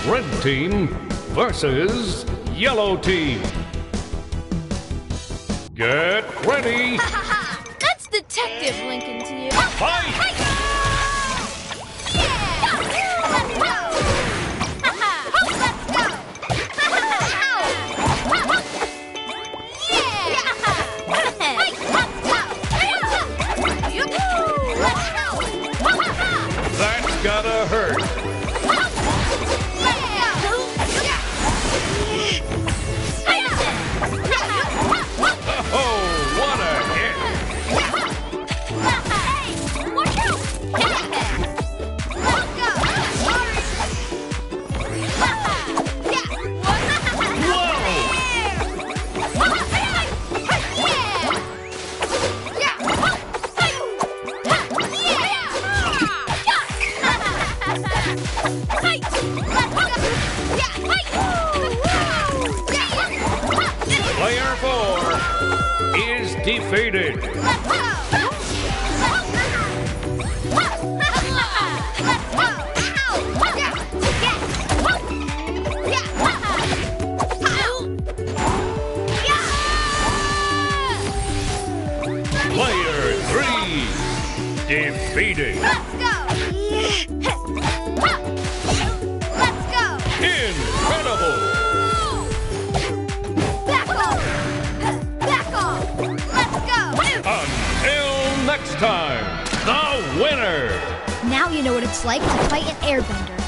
Red team versus yellow team. Get ready. That's Detective Lincoln to you. Fight! That's gotta hurt. Oh, what a hit! Player 4 is defeated. Player 3 defeated. Incredible! Until next time, the winner! Now you know what it's like to fight an airbender.